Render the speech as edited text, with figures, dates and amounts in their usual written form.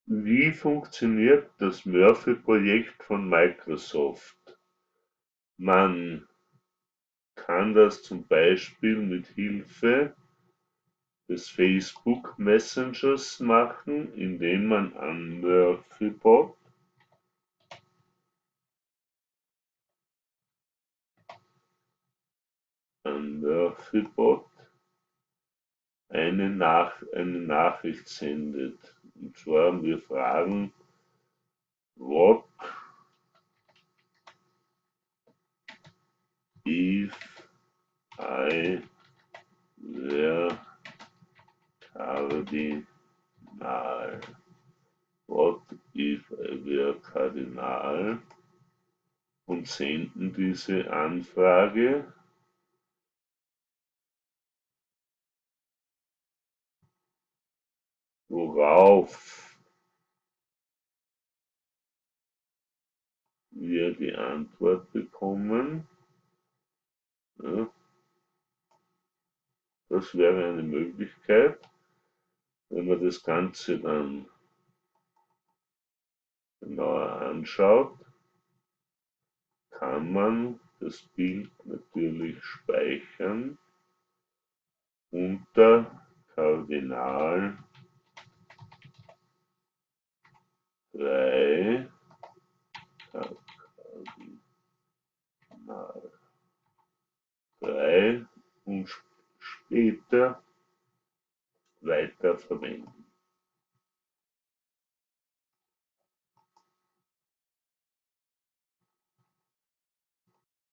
Wie funktioniert das Murphy-Projekt von Microsoft? Man kann das zum Beispiel mit Hilfe des Facebook Messengers machen, indem man an Murphybot eine Nachricht sendet. Und zwar wir fragen, what if I were Kardinal? What if I were Kardinal? Und senden diese Anfrage, worauf wir die Antwort bekommen. Ja, das wäre eine Möglichkeit. Wenn man das Ganze dann genauer anschaut, kann man das Bild natürlich speichern unter Kardinal 3, Kardinal 3 und später weiterverwenden.